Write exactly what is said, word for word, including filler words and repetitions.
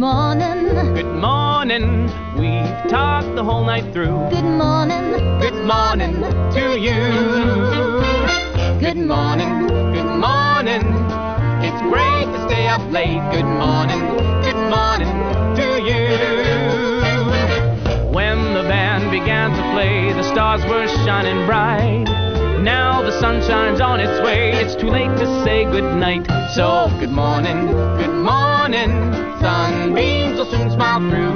morning. Good morning. We've talked the whole night through. Good morning. Good morning to you. Good morning. Good morning. It's great to stay up late. Good morning. Good morning to you. When the band began to play, the stars were shining bright. Now the sun shines on its way. It's too late to say good night. So good morning, good morning. Sunbeams will soon smile through.